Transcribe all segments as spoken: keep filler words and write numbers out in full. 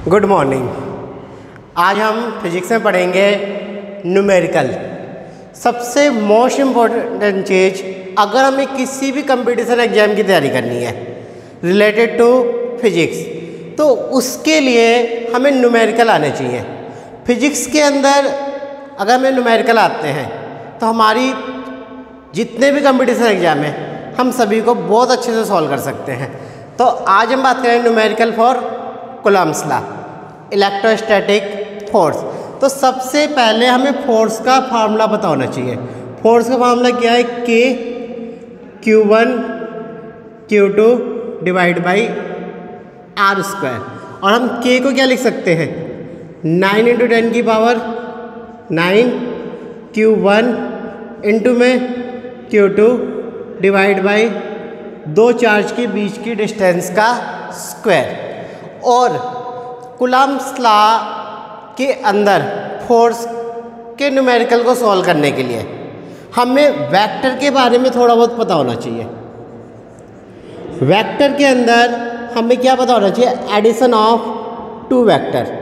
Good morning. आज हम physics में पढ़ेंगे न्यूमेरिकल। सबसे मोस्ट इम्पॉर्टेंट चीज़, अगर हमें किसी भी कंपटीशन एग्जाम की तैयारी करनी है रिलेटेड टू फिजिक्स, तो उसके लिए हमें न्यूमेरिकल आने चाहिए। फिजिक्स के अंदर अगर हमें न्यूमेरिकल आते हैं तो हमारी जितने भी कंपटीशन एग्जाम हैं हम सभी को बहुत अच्छे से सॉल्व कर सकते हैं। तो आज हम बात करें numerical for Coulomb's law, electrostatic force. तो सबसे पहले हमें फोर्स का फार्मूला पता होना चाहिए। फोर्स का फार्मूला क्या है? के Q one Q two divide by R square. और हम के को क्या लिख सकते हैं? नाइन इंटू टेन की power nine, Q one into में क्यू टू डिवाइड बाई दो चार्ज के बीच की डिस्टेंस का स्क्वायर। और कूलम्ब्स लॉ के अंदर फोर्स के न्यूमेरिकल को सॉल्व करने के लिए हमें वेक्टर के बारे में थोड़ा बहुत पता होना चाहिए। वेक्टर के अंदर हमें क्या पता होना चाहिए? Addition of two vector.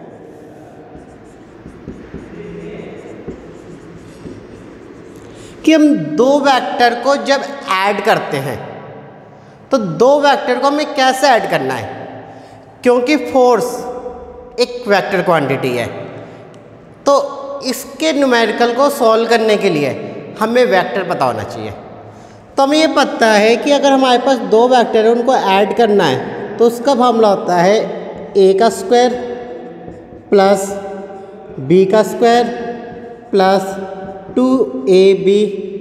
कि हम दो वेक्टर को जब ऐड करते हैं तो दो वेक्टर को हमें कैसे ऐड करना है, क्योंकि फोर्स एक वेक्टर क्वांटिटी है। तो इसके न्यूमेरिकल को सॉल्व करने के लिए हमें वेक्टर पता होना चाहिए। तो हमें ये पता है कि अगर हमारे पास दो वेक्टर है उनको ऐड करना है तो उसका फार्मूला होता है ए का स्क्वायर प्लस बी का square plus two A B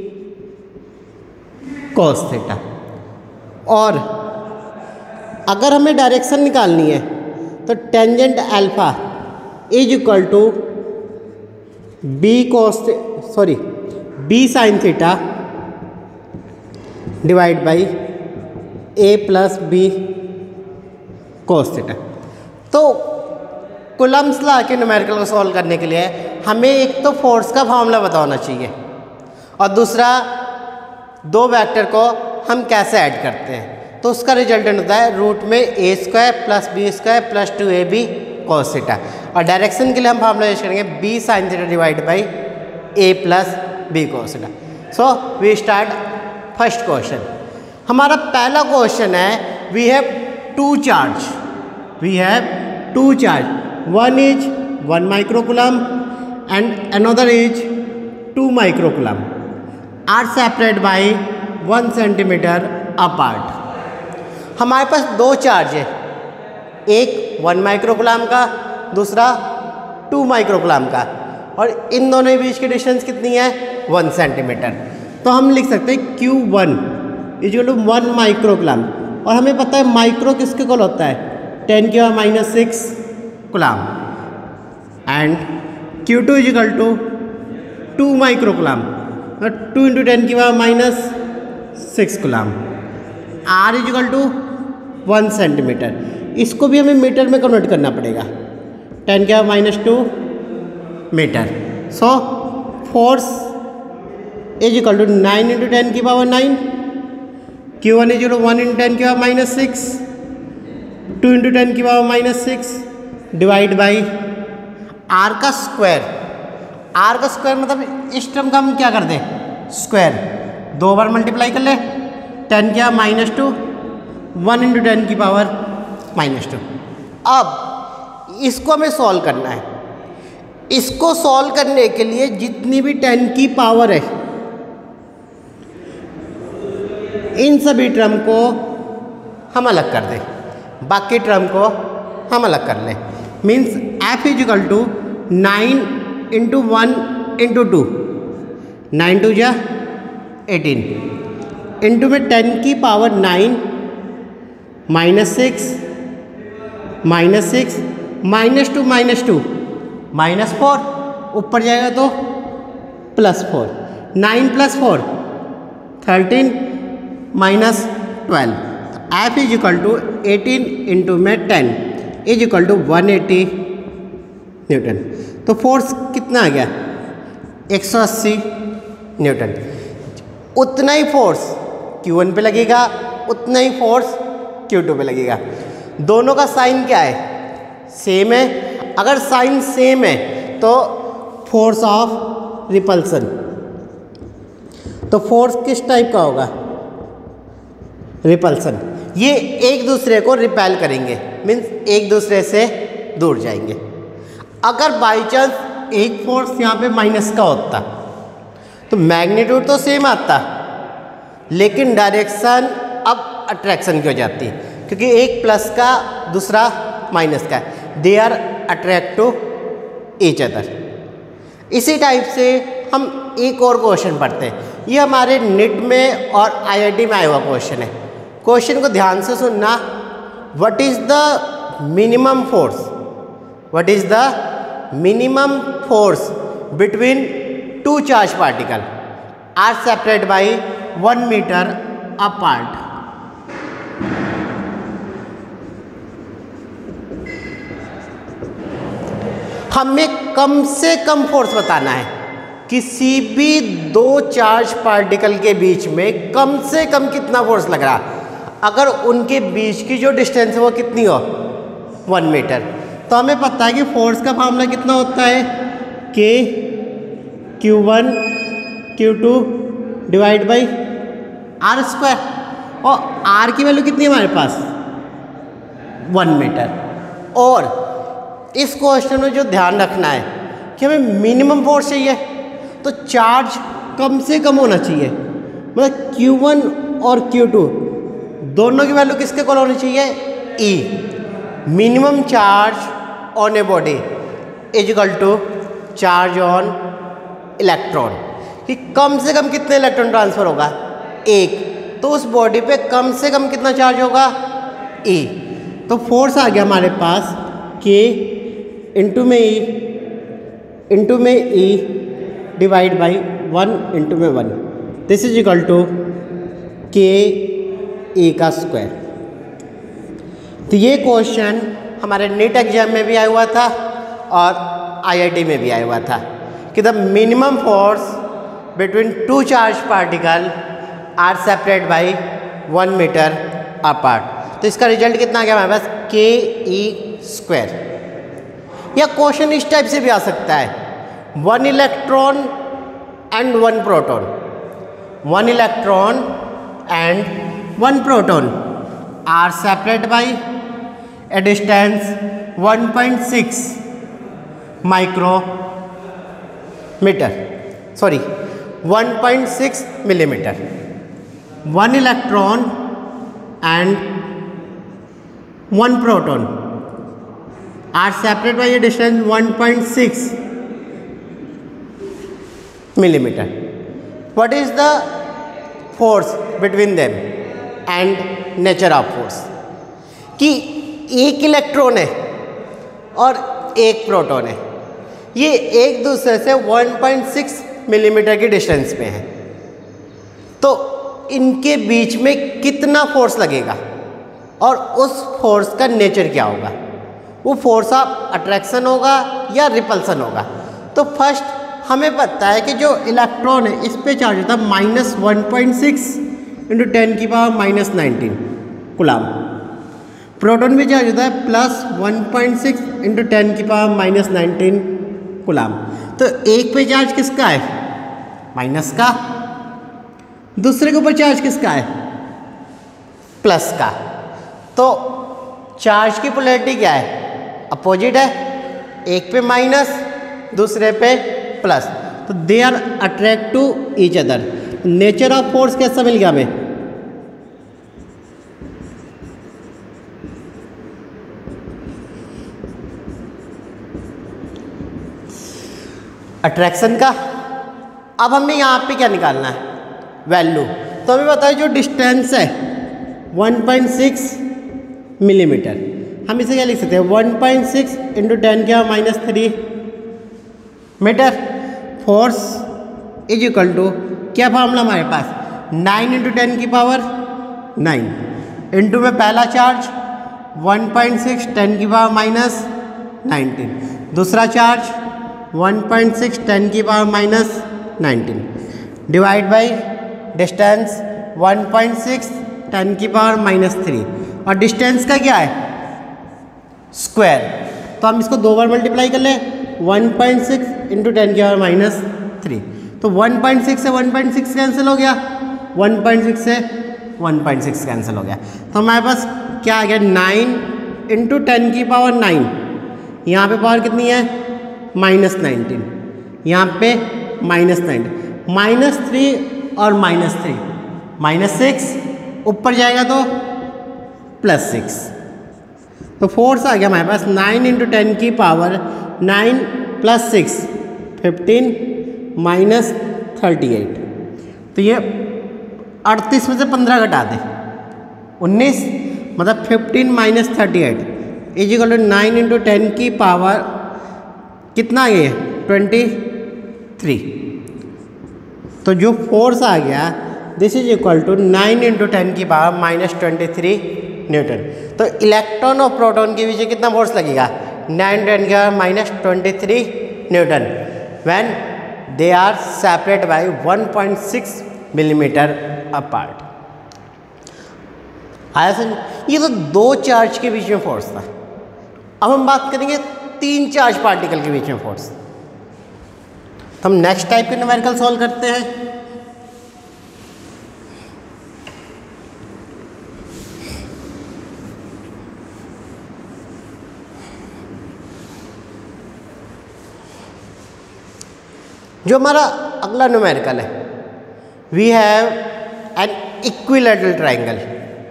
cos theta. और अगर हमें डायरेक्शन निकालनी है तो tangent alpha is equal to B cos sorry B sine theta divide by A plus B cos theta. तो कूलम्ब्स लॉ के numerical को सॉल्व करने के लिए हमें एक तो फोर्स का फार्मूला पता होना चाहिए और दूसरा दो वेक्टर को हम कैसे ऐड करते हैं। तो उसका रिजल्टेंट होता है रूट में ए square plus B square plus two A B cos theta. और डायरेक्शन के लिए हम फार्मूला यूज करेंगे B sine theta divide by A plus B cos theta. So we start first question. हमारा पहला क्वेश्चन है, we have two charge we have two charge one is one microcoulomb and another is two microcoulomb are separate by one centimetre apart. हमारे पास दो charge है, एक one microcoulomb का, दूसरा टू माइक्रोकूलम का, और इन दोनों के बीच की डिस्टेंस कितनी है? One centimetre. तो हम लिख सकते हैं Q one equal to one microcoulomb. और हमें पता है माइक्रो किसके इक्वल होता है? टेन की power minus six coulomb. And Q two equal to two microcoulomb, two into ten की power minus six coulomb. R equal to one centimetre. इसको भी हमें मीटर में कन्वर्ट करना पड़ेगा, टेन की power minus two metre. So force is equal to nine into ten की power nine, Q one is equal to one into ten की power minus six, two into ten की power minus six divide by R का square. R का square मतलब इस term का हम क्या कर दें? स्क्वायर। दो बार मल्टीप्लाई कर ले, टेन की power minus two, one into ten की पावर माइनस टू। अब इसको हमें सॉल्व करना है। इसको सॉल्व करने के लिए जितनी भी टेन की पावर है इन सभी टर्म को हम अलग कर दें, बाकी टर्म को हम अलग कर लें। Means F is equal to nine into one into two, nine two जा एटीन, इंटू में टेन की power nine minus six minus six minus two minus two minus four, ऊपर जाएगा तो plus four, nine plus four thirteen minus twelve. F is equal to eighteen into में ten is equal to one eighty newton. तो force कितना आ गया? एक सौ अस्सी न्यूटन। उतना ही फोर्स क्यू वन पे लगेगा, उतना ही फोर्स क्यू टू पे लगेगा। दोनों का साइन क्या है? सेम है। अगर साइन सेम है तो फोर्स ऑफ रिपल्सन, तो फोर्स किस टाइप का होगा? रिपल्सन। ये एक दूसरे को रिपेल करेंगे, मीन्स एक दूसरे से दूर जाएंगे। अगर बाई चांस एक फोर्स यहाँ पे माइनस का होता तो मैग्नीट्यूड तो सेम आता, लेकिन डायरेक्शन अब अट्रैक्शन की हो जाती, क्योंकि एक प्लस का दूसरा माइनस का है। They are attract to each other. इसी टाइप से हम एक और क्वेश्चन पढ़ते हैं। ये हमारे नीट में और आईआईटी में आया हुआ क्वेश्चन है। क्वेश्चन को ध्यान से सुनना। What is the minimum force, what is the minimum force between two charge particle are separate by one metre apart. हमें कम से कम फोर्स बताना है। किसी भी दो चार्ज पार्टिकल के बीच में कम से कम कितना फोर्स लग रहा, अगर उनके बीच की जो डिस्टेंस है वो कितनी हो, वन मीटर। तो हमें पता है कि फोर्स का फार्मूला कितना होता है, के Q one Q two divide by R square, और आर की वैल्यू कितनी है हमारे पास, वन मीटर। और इस क्वेश्चन में जो ध्यान रखना है कि हमें मिनिमम फोर्स चाहिए, तो चार्ज कम से कम होना चाहिए। मतलब क्यू वन और क्यू टू दोनों की वैल्यू किसके इक्वल होनी चाहिए, E. Minimum charge on a body is equal to charge on electron, कि कम से कम कितने इलेक्ट्रॉन ट्रांसफर होगा, एक। तो उस बॉडी पे कम से कम कितना चार्ज होगा, ई। तो फोर्स आ गया हमारे पास के इंटू में ई इंटू में E divide by one into में one, this is equal to K A का स्क्वायर। तो ये क्वेश्चन हमारे नीट एग्जाम में भी आया हुआ था और आईआईटी में भी आया हुआ था कि the minimum force between two charge particle are separate by one metre apart. तो इसका रिजल्ट कितना आ गया हमारे पास, के ई स्क्वायर। या क्वेश्चन इस टाइप से भी आ सकता है, one electron and one proton, one electron and one proton are separate by a distance one point six micrometre, sorry one point six millimetre. One electron and one proton are separate by a distance one point six millimeter. What is the force between them and nature of force? कि एक electron है और एक proton है, ये एक दूसरे से वन पॉइंट सिक्स मिलीमीटर की डिस्टेंस पे है, तो इनके बीच में कितना फोर्स लगेगा और उस फोर्स का नेचर क्या होगा, वो फोर्स ऑफ अट्रैक्शन होगा या रिपल्सन होगा। तो फर्स्ट हमें पता है कि जो इलेक्ट्रॉन है इस पे चार्ज होता है minus one point six into ten की power minus nineteen coulomb. Proton भी चार्ज होता है plus one point six into ten की पावर माइनस नाइनटीन कुलाम। तो एक पे चार्ज किसका है, माइनस का, दूसरे के ऊपर चार्ज किसका है, प्लस का। तो चार्ज की पोलैरिटी क्या है, अपोजिट है, एक पे माइनस दूसरे पे प्लस, तो they are attract to each other. Nature of force कैसा मिल गया हमें, अट्रैक्शन का। अब हमें यहाँ पे क्या निकालना है, वैल्यू। तो हमें बताइए जो डिस्टेंस है वन पॉइंट सिक्स मिलीमीटर, हम इसे क्या लिख सकते हैं, one point six into ten क्या minus three metre. Force is equal to क्या फार्मूला हमारे पास, नाइन इंटू टेन की पावर नाइन इंटू में पहला charge one point six ten की पावर माइनस नाइनटीन, दूसरा charge one point six ten की power minus nineteen divide by distance one point six ten की पावर माइनस थ्री, और distance का क्या है, स्क्वायर। तो हम इसको दो बार मल्टीप्लाई कर लें, one point six into ten की पावर माइनस थ्री, तो वन पॉइंट सिक्स से वन पॉइंट सिक्स कैंसिल हो गया, वन पॉइंट सिक्स से वन पॉइंट सिक्स कैंसिल हो गया, तो हमारे पास क्या आ गया, नाइन इंटू टेन की पावर नाइन, यहाँ पे पावर कितनी है माइनस नाइनटीन, यहाँ पे माइनस नाइनटीन, माइनस थ्री और माइनस थ्री माइनस सिक्स, ऊपर जाएगा तो प्लस सिक्स, तो फोर्स आ गया हमारे पास नाइन इंटू टेन की power nine plus six fifteen minus thirty eight, तो ये अड़तीस में से पंद्रह घटा दे उन्नीस, मतलब fifteen minus thirty eight is equal to nine into ten की पावर कितना ये ट्वेंटी थ्री, तो जो फोर्स आ गया this is equal to nine into ten की power minus twenty three newton. तो इलेक्ट्रॉन और प्रोटॉन के बीच कितना फोर्स लगेगा, नाइन टेन की power minus twenty three newton when they are separate by one point six millimetre apart. आया समझ, ये तो दो चार्ज के बीच में फोर्स था। अब हम बात करेंगे तीन चार्ज पार्टिकल के बीच में फोर्स। तो हम नेक्स्ट टाइप के न्यूमेरिकल सॉल्व करते हैं। जो हमारा अगला न्यूमेरिकल है, we have an equilateral triangle.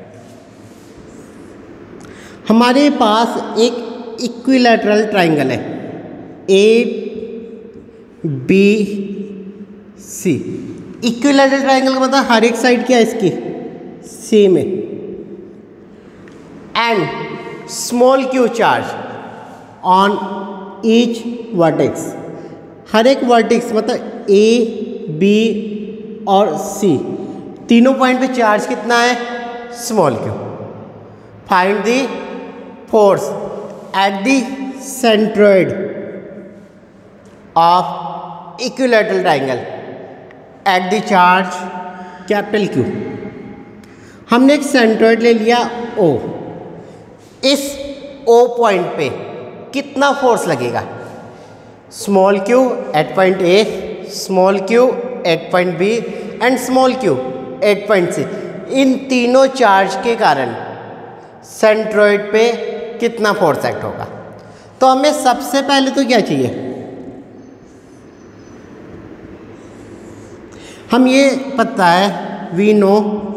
हमारे पास एक इक्विलैटरल ट्रायंगल है A B C. Equilateral triangle का मतलब हर एक साइड क्या है इसकी सेम है, and small q charge on each vertex. हर एक वर्टेक्स मतलब ए बी और सी तीनों पॉइंट पे चार्ज कितना है, small q. Find the force at the centroid of equilateral triangle at the charge capital Q. हमने एक सेंट्रोइड ले लिया ओ, इस ओ पॉइंट पे कितना फोर्स लगेगा, small q at point A, small q at point B and small q at point C. इन तीनों चार्ज के कारण सेंट्रोइड पे कितना फोर्स एक्ट होगा। तो हमें सबसे पहले तो क्या चाहिए, हम ये पता है we know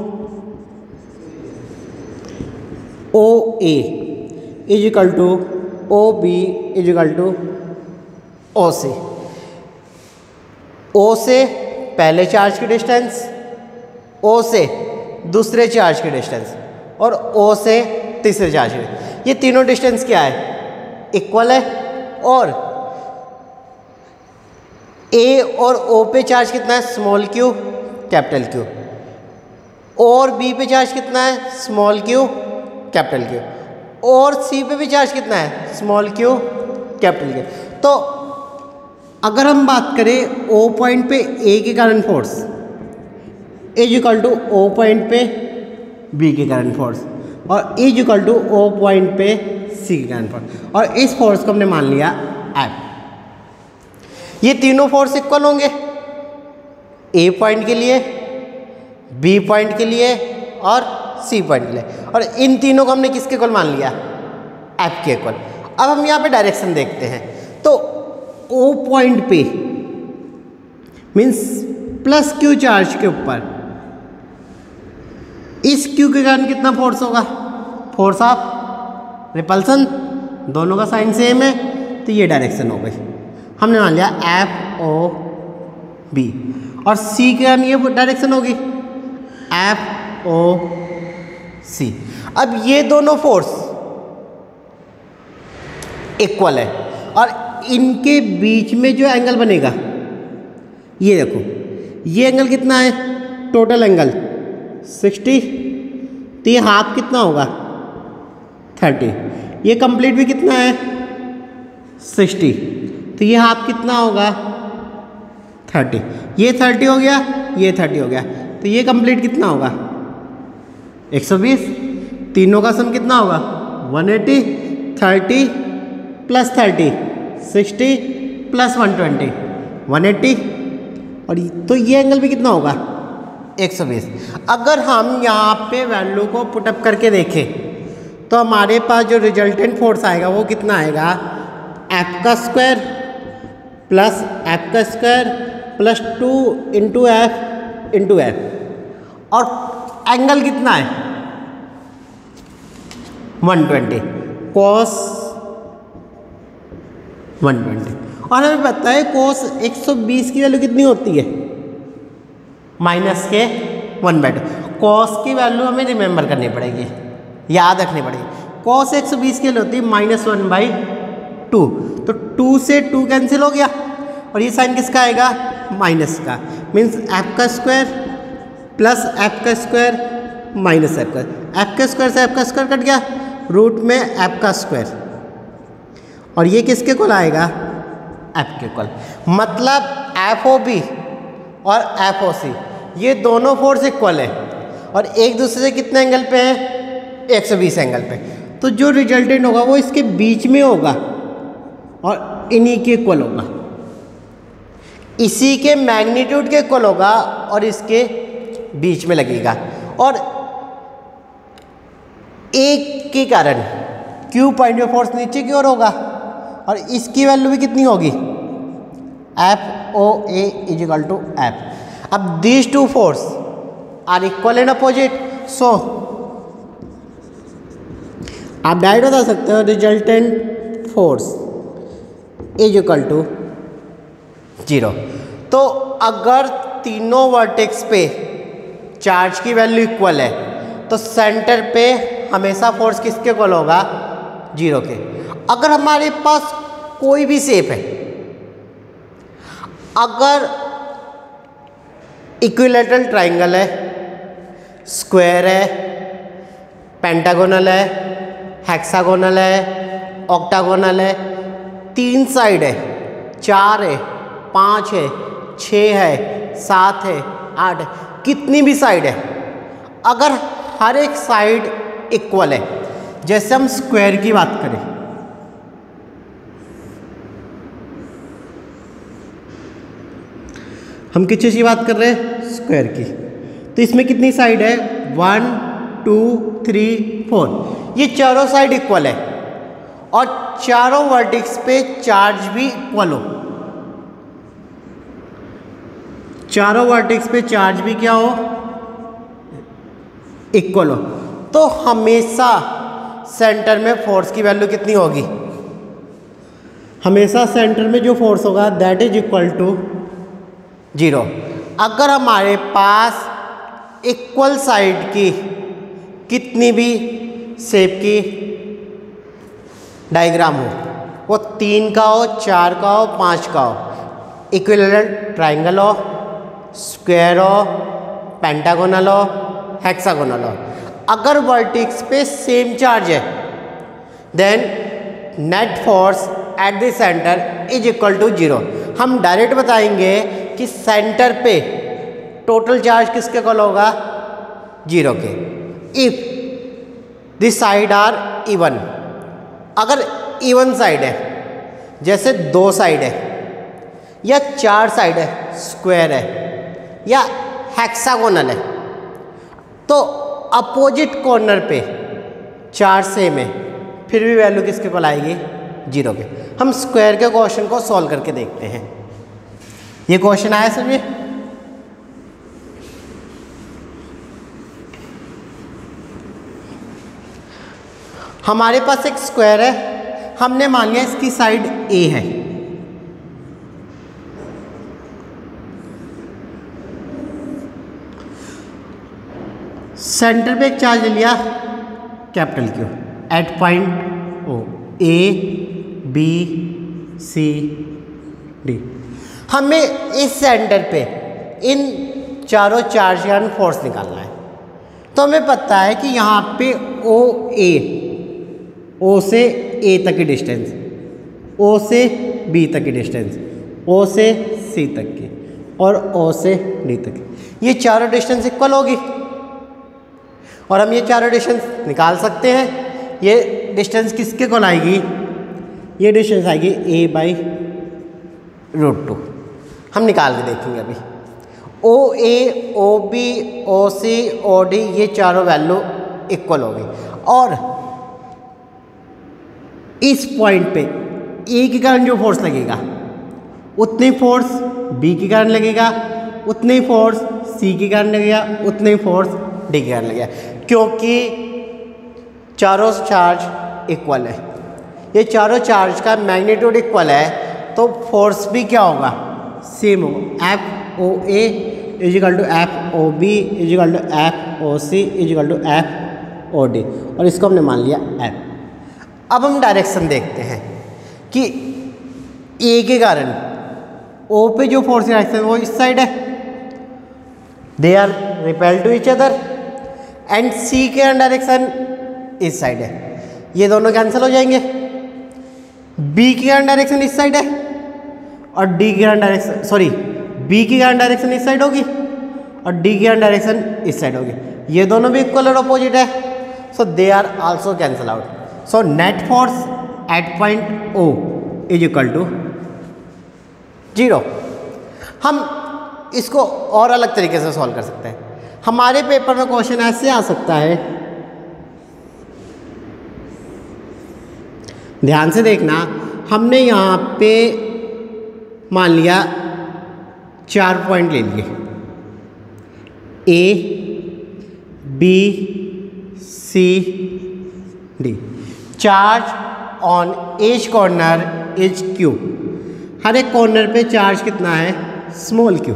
O A is equal to O B is equal to O C. O से पहले चार्ज की डिस्टेंस, ओ से दूसरे चार्ज की डिस्टेंस और ओ से तीसरे चार्ज की, ये तीनों डिस्टेंस क्या है, इक्वल है। और ए और ओ पे चार्ज कितना है, स्मॉल क्यू कैपिटल क्यू, और बी पे चार्ज कितना है, स्मॉल क्यू कैपिटल क्यू, और सी पे भी चार्ज कितना है, स्मॉल क्यू कैपिटल क्यू। तो अगर हम बात करें ओ पॉइंट पे ए के कारण force is equal to O point पे बी के कारण फोर्स और is equal to O point पे सी के कारण फोर्स, और इस फोर्स को हमने मान लिया एफ। ये तीनों फोर्स इक्वल होंगे, ए पॉइंट के लिए, बी पॉइंट के लिए और सी पॉइंट के लिए, और इन तीनों को हमने किसके इक्वल मान लिया, एफ के इक्वल। अब हम यहाँ पे डायरेक्शन देखते हैं, तो ओ पॉइंट पे मीन्स प्लस क्यू चार्ज के ऊपर इस क्यू के कारण कितना फोर्स होगा, फोर्स ऑफ रिपल्सन, दोनों का साइन सेम है, तो ये डायरेक्शन हो गई। हमने मान लिया एफ ओ बी, और सी के कारण ये डायरेक्शन होगी एफ ओ सी। अब ये दोनों फोर्स इक्वल है और इनके बीच में जो एंगल बनेगा, ये देखो, ये एंगल कितना है, टोटल एंगल सिक्सटी, तो ये हाफ कितना होगा थर्टी, ये कंप्लीट भी कितना है सिक्सटी, तो ये हाफ कितना होगा थर्टी, ये थर्टी हो गया, ये थर्टी हो गया, तो ये कंप्लीट कितना होगा एक सौ बीस। तीनों का सम कितना होगा one eighty, thirty plus thirty, sixty plus one twenty, one eighty. और तो ये एंगल भी कितना होगा, एक सौ बीस। अगर हम यहाँ पे वैल्यू को पुटअप करके देखें तो हमारे पास जो रिजल्टेंट फोर्स आएगा वो कितना आएगा, एफ का स्क्वायर प्लस एफ का square plus two into F into F. और एंगल कितना है, one twenty cos one twenty. और हमें पता है कोस एक सौ बीस की वैल्यू कितनी होती है, माइनस के वन बाई टू। कॉस की वैल्यू हमें रिमेंबर करनी पड़ेगी, याद रखनी पड़ेगी। कॉस एक सौ बीस की वैल्यू होती है माइनस वन बाई टू। तो टू से टू कैंसिल हो गया और ये साइन किसका आएगा, माइनस का। मीन्स एफ का स्क्वायर प्लस एफ का स्क्वायर माइनस एफ का। एफ का स्क्वायर से एफ का स्क्वायर कट गया, रूट में एफ का स्क्वायर। और ये किसके इक्वल आएगा, एफ के इक्वल। मतलब एफ ओ बी और एफ ओ सी ये दोनों फोर्स इक्वल है और एक दूसरे से कितने एंगल पे है, एक सौ बीस एंगल पे। तो जो रिजल्टेंट होगा वो इसके बीच में होगा और इन्हीं के इक्वल होगा, इसी के मैग्नीट्यूड के इक्वल होगा और इसके बीच में लगेगा। और एक के कारण क्यू पॉइंट ऑफ फोर्स नीचे की ओर होगा और इसकी वैल्यू भी कितनी होगी, F O A is equal to F. अब these two force are equal and opposite, so आप डायरेक्ट बता सकते हो resultant force is equal to zero. तो अगर तीनों वर्टेक्स पे चार्ज की वैल्यू इक्वल है तो सेंटर पे हमेशा फोर्स किसके इक्वल होगा, जीरो के। अगर हमारे पास कोई भी शेप है, अगर इक्विलैटरल ट्राइंगल है, स्क्वायर है, पेंटागोनल है, हेक्सागोनल है, ऑक्टागोनल है, तीन साइड है, चार है, पाँच है, छः है, सात है, आठ है, कितनी भी साइड है, अगर हर एक साइड इक्वल है, जैसे हम स्क्वायर की बात करें, हम किस चीज़ की बात कर रहे हैं, स्क्वायर की। तो इसमें कितनी साइड है, वन टू थ्री फोर, ये चारों साइड इक्वल है और चारों वर्टेक्स पे चार्ज भी इक्वल हो, चारों वर्टेक्स पे चार्ज भी क्या हो, इक्वल हो, तो हमेशा सेंटर में फोर्स की वैल्यू कितनी होगी, हमेशा सेंटर में जो फोर्स होगा that is equal to zero. अगर हमारे पास इक्वल साइड की कितनी भी शेप की डायग्राम हो, वो तीन का हो, चार का हो, पाँच का हो, इक्विलैटरल ट्राइंगल हो, स्क्वायर हो, पेंटागोनल हो, हेक्सागोनल हो, अगर वर्टेक्स पे सेम चार्ज है then net force at the centre is equal to zero. हम डायरेक्ट बताएंगे कि सेंटर पे टोटल चार्ज किसके इक्वल होगा, जीरो के। If this side are even, अगर इवन साइड है, जैसे दो साइड है या चार साइड है, स्क्वायर है या हेक्सागोनल है, तो अपोजिट कॉर्नर पे चार सेम है, फिर भी वैल्यू किसके इक्वल आएगी, जीरो के। हम स्क्वायर के क्वेश्चन को सॉल्व करके देखते हैं। ये क्वेश्चन आया समझे, हमारे पास एक स्क्वायर है, हमने मान लिया इसकी साइड ए है, सेंटर पे एक चार्ज लिया capital Q at point O, A B C D. हमें इस सेंटर पे इन चारों चार्ज का फोर्स निकालना है। तो हमें पता है कि यहाँ पे ओ ए, ओ से ए तक की डिस्टेंस, ओ से बी तक की डिस्टेंस, ओ से सी तक की और ओ से डी तक की, ये चारों डिस्टेंस इक्वल होगी और हम ये चारों डिस्टेंस निकाल सकते हैं। ये डिस्टेंस किसके इक्वल आएगी, ये डिस्टेंस आएगी ए बाई रूट टू। हम निकाल के देखेंगे अभी। ओ ए, ओ बी, ओ सी, ओ डी, ये चारों वैल्यू इक्वल होगी और इस पॉइंट पे ए के कारण जो फोर्स लगेगा उतनी फोर्स बी के कारण लगेगा, उतनी फोर्स सी के कारण लगेगा, उतनी फोर्स डी के कारण लगेगा, क्योंकि चारों चार्ज इक्वल है। ये चारों चार्ज का मैग्नीट्यूड इक्वल है तो फोर्स भी क्या होगा, सेम होगा। F O A is equal to F O B is equal to F O C is equal to F O D, और इसको हमने मान लिया एफ। अब हम डायरेक्शन देखते हैं कि ए के कारण ओ पे जो फोर्स डायरेक्शन वो इस साइड है, they are repel to each other, and C के डायरेक्शन इस साइड है, ये दोनों कैंसिल हो जाएंगे। बी की करंट डायरेक्शन इस साइड है और डी की करंट डायरेक्शन सॉरी बी की करंट डायरेक्शन इस साइड होगी और डी की करंट डायरेक्शन इस साइड होगी, ये दोनों भी इक्वल और अपोजिट है, so they are also cancel out. So net force at point O is equal to zero. हम इसको और अलग तरीके से सॉल्व कर सकते हैं। हमारे पेपर में क्वेश्चन ऐसे आ सकता है, ध्यान से देखना, हमने यहाँ पे मान लिया चार पॉइंट ले लिए, A B C D. Charge on each corner is q, हर एक कॉर्नर पे चार्ज कितना है, small q,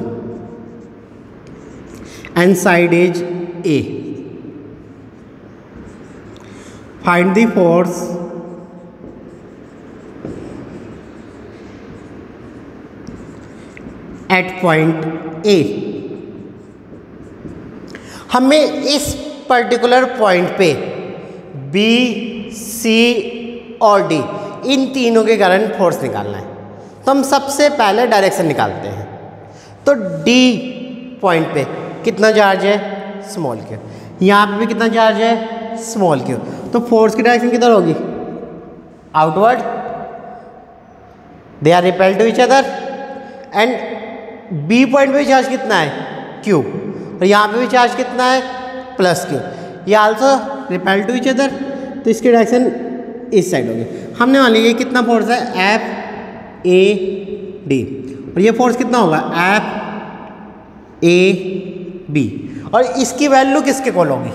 and side is a. Find the force at point A. हमें इस पर्टिकुलर पॉइंट पे बी सी और डी इन तीनों के कारण फोर्स निकालना है, तो हम सबसे पहले डायरेक्शन निकालते हैं। तो डी पॉइंट पे कितना चार्ज है, स्मॉल क्यू, यहाँ पे भी कितना चार्ज है, स्मॉल क्यू, तो फोर्स की डायरेक्शन किधर होगी, outward, they are repel to each other, and B point पे चार्ज कितना है, क्यू, और यहाँ पे भी चार्ज कितना है, प्लस क्यू, ये also repel to each other, तो इसकी डायरेक्शन इस साइड होगी। हमने मान लिया कितना फोर्स है, एफ ए डी, और ये फोर्स कितना होगा, एफ ए बी, और इसकी वैल्यू किसके इक्वल होगी,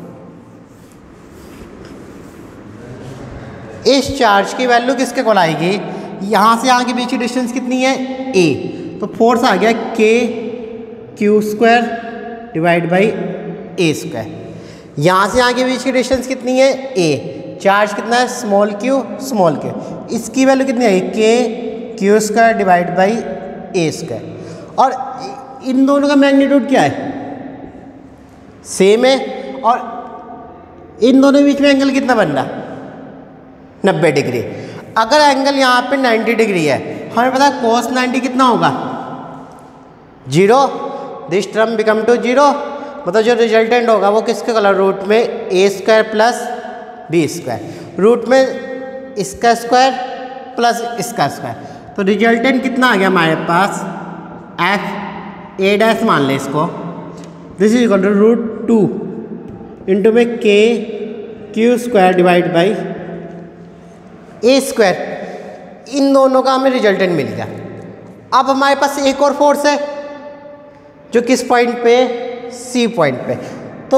इस चार्ज की वैल्यू किसके इक्वल आएगी, यहाँ से यहाँ के बीच की डिस्टेंस कितनी है, ए, तो फोर्स आ गया k q square divide by a square. यहाँ से यहाँ के बीच की डिस्टेंस कितनी है, ए, चार्ज कितना है, स्मॉल क्यू स्मॉल क्यू, इसकी वैल्यू कितनी है, के q square divide by a square, और इन दोनों का मैग्नीट्यूड क्या है, सेम है, और इन दोनों के बीच में एंगल कितना बन रहा, नब्बे डिग्री। अगर एंगल यहाँ पे नब्बे डिग्री है, हमें पता है कोस नब्बे कितना होगा, zero, this term become to zero, मतलब जो रिजल्टेंट होगा वो किसके कलर, रूट में ए square plus B square, root में इसका स्क्वायर प्लस इसका स्क्वायर, तो रिजल्टेंट कितना आ गया हमारे पास, एफ ए डैश मान ले इसको, this is equal to root two into में k q square divide by a square. इन दोनों का हमें रिजल्टेंट मिल गया। अब हमारे पास एक और फोर्स है जो किस पॉइंट पे, सी पॉइंट पे, तो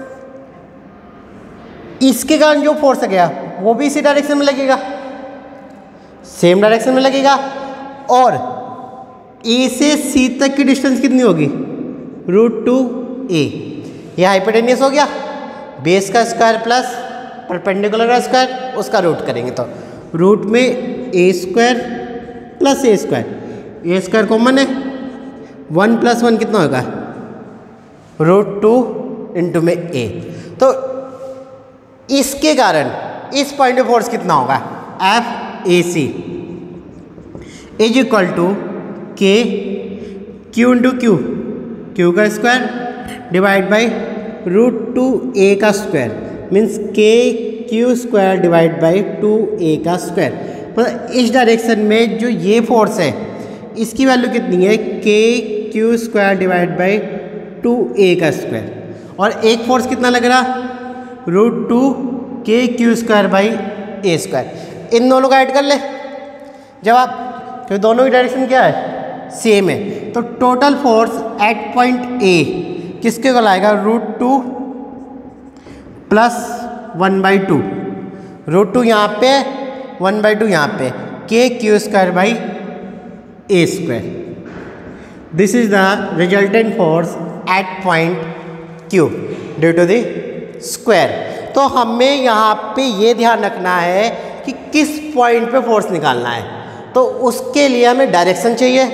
इसके कारण जो फोर्स गया वो भी इसी डायरेक्शन में लगेगा, सेम डायरेक्शन में लगेगा, और ए से सी तक की डिस्टेंस कितनी होगी, रूट टू ए, यह हाइपोटेनियस हो गया, बेस का स्क्वायर प्लस परपेंडिकुलर का स्क्वायर, उसका रूट करेंगे तो रूट में ए square plus a square, a square common है, वन प्लस वन कितना होगा, रूट टू इंटू में ए, तो इसके कारण इस पॉइंट पे फोर्स कितना होगा, F A C is equal to k q into q, q का square divide by root two a का square, means k q square divide by two a का स्क्वायर, मतलब इस डायरेक्शन में जो ये फोर्स है इसकी वैल्यू कितनी है, के q square divide by two a का स्क्वायर, और एक फोर्स कितना लग रहा, root two k q square by a square. इन दोनों का ऐड कर ले जवाब, क्योंकि दोनों की डायरेक्शन क्या है, सेम है। तो total force at point A किसके को लाएगा, root two plus one by two, root two यहाँ पे, वन बाई टू यहाँ पे, k q square by a square. This is the resultant force at point q due to the square. तो हमें यहाँ पे ये ध्यान रखना है कि किस पॉइंट पे फोर्स निकालना है, तो उसके लिए हमें डायरेक्शन चाहिए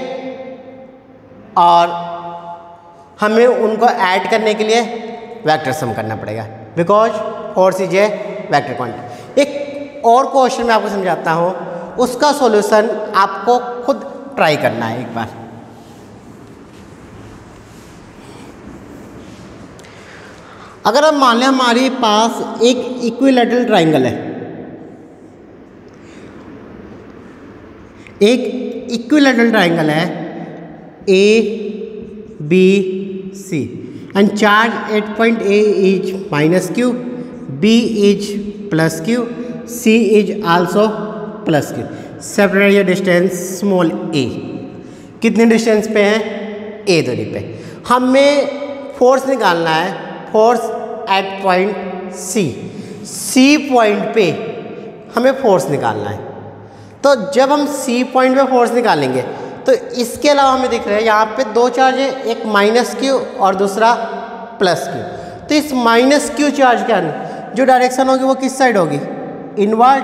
और हमें उनको ऐड करने के लिए वेक्टर सम करना पड़ेगा, because force is a vector quantity. एक और क्वेश्चन मैं आपको समझाता हूँ, उसका सॉल्यूशन आपको खुद ट्राई करना है एक बार। अगर हम मान लें हमारे पास एक इक्विलैटरल ट्राइंगल है, एक इक्विलैटरल ट्राइंगल है A B C and charge at point A is minus q, B is plus q, C is also plus q. Separate your distance small a, कितने डिस्टेंस पे हैं, ए दूरी पे। हमें फोर्स निकालना है, force at point C, C point पे हमें फोर्स निकालना है। तो जब हम सी पॉइंट पे फोर्स निकालेंगे तो इसके अलावा हमें दिख रहा है यहाँ पे दो चार्ज है, एक माइनस क्यू और दूसरा प्लस क्यू। तो इस माइनस क्यू चार्ज के अंदर जो डायरेक्शन होगी वो किस साइड होगी, इनवर्ड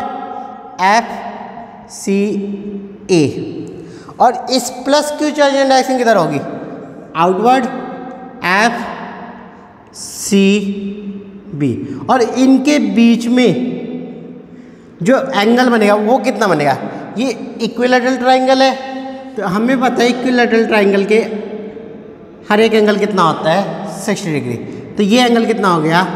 एफ सी ए, और इस प्लस क्यू चार्ज की डायरेक्शन किधर होगी, आउटवर्ड एफ सी बी, और इनके बीच में जो एंगल बनेगा वो कितना बनेगा, ये इक्विलैटरल ट्राइंगल है तो हमें पता है इक्विलैटरल ट्राइंगल के हर एक एंगल कितना होता है, सिक्सटी डिग्री। तो ये एंगल कितना हो गया,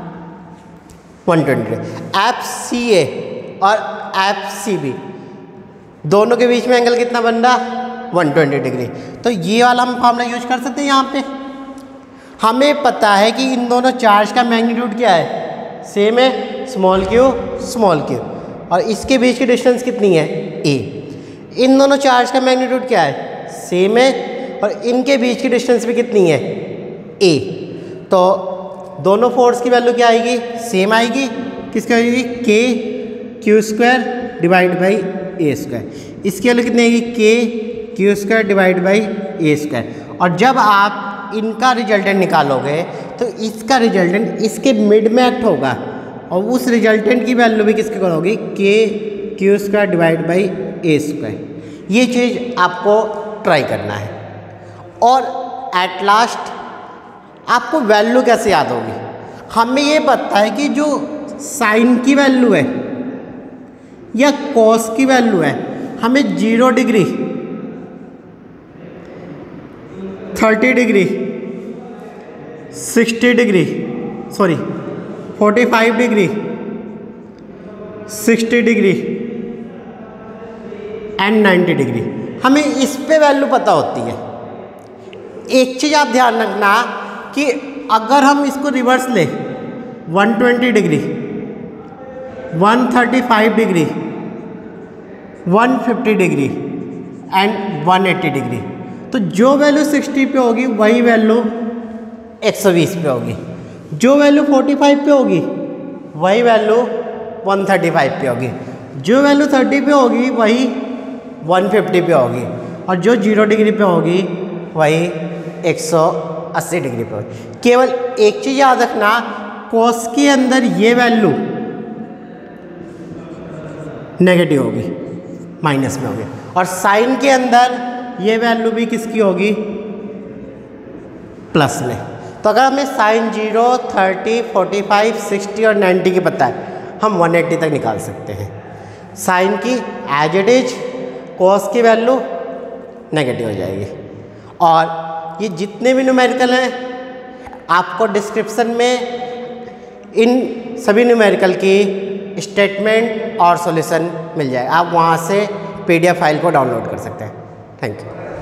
one twenty. F C A और एफ सी बी दोनों के बीच में एंगल कितना बन रहा, वन ट्वेंटी डिग्री। तो ये वाला हम फॉर्मूला यूज कर सकते हैं यहाँ पे। हमें पता है कि इन दोनों चार्ज का मैग्नीट्यूड क्या है, सेम है, स्मॉल क्यू स्मॉल क्यू, और इसके बीच की डिस्टेंस कितनी है, ए। इन दोनों चार्ज का मैग्नीट्यूड क्या है, सेम है, और इनके बीच की डिस्टेंस भी कितनी है, ए। तो दोनों फोर्स की वैल्यू क्या आएगी, सेम आएगी। किसकी आएगी, k q square divide by a square. इसकी वैल्यू कितनी आएगी, k q square divide by a square. और जब आप इनका रिजल्टेंट निकालोगे तो इसका रिजल्टेंट इसके मिड में एक्ट होगा, और उस रिजल्टेंट की वैल्यू भी किसके होगी, k q square divide by a square. ये चीज़ आपको ट्राई करना है। और एट लास्ट आपको वैल्यू कैसे याद होगी, हमें ये पता है कि जो साइन की वैल्यू है या कॉस की वैल्यू है, हमें zero degree, thirty degree, sixty degree, sorry forty five degree, sixty degree and ninety degree, हमें इस पे वैल्यू पता होती है। एक चीज़ आप ध्यान रखना कि अगर हम इसको रिवर्स ले, one twenty degree, one thirty five degree, one fifty degree and one eighty degree, तो जो वैल्यू सिक्सटी पे होगी वही वैल्यू एक सौ बीस पे होगी, जो वैल्यू फोर्टी फाइव पे होगी वही वैल्यू वन थर्टी फाइव पे होगी, जो वैल्यू थर्टी पे होगी वही वन फिफ्टी पे होगी, और जो जीरो डिग्री पे होगी वही एक सौ अस्सी डिग्री पे होगी। केवल एक चीज़ याद रखना, कॉस के अंदर ये वैल्यू नेगेटिव होगी, माइनस में होगी, और साइन के अंदर ये वैल्यू भी किसकी होगी, प्लस में। तो अगर हमें sine zero, thirty, forty five, sixty और नाइन्टी की पता है, हम वन एट्टी तक निकाल सकते हैं। साइन की एज इट इज, कॉस की वैल्यू नेगेटिव हो जाएगी। और ये जितने भी न्यूमेरिकल हैं आपको डिस्क्रिप्शन में इन सभी न्यूमेरिकल की स्टेटमेंट और सॉल्यूशन मिल जाएगा। आप वहाँ से पीडीएफ फाइल को डाउनलोड कर सकते हैं। Thank you.